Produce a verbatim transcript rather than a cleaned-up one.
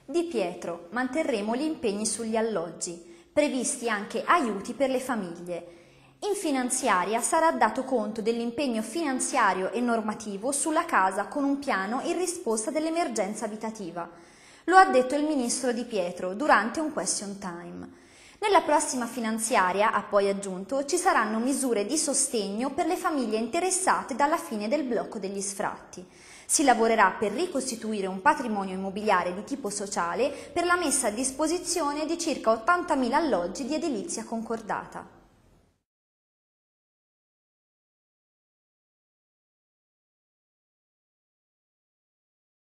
Di Pietro, manterremo gli impegni sugli alloggi, previsti anche aiuti per le famiglie. In finanziaria sarà dato conto dell'impegno finanziario e normativo sulla casa con un piano in risposta dell'emergenza abitativa. Lo ha detto il ministro Di Pietro durante un question time. Nella prossima finanziaria, ha poi aggiunto, ci saranno misure di sostegno per le famiglie interessate dalla fine del blocco degli sfratti. Si lavorerà per ricostituire un patrimonio immobiliare di tipo sociale per la messa a disposizione di circa ottantamila alloggi di edilizia concordata.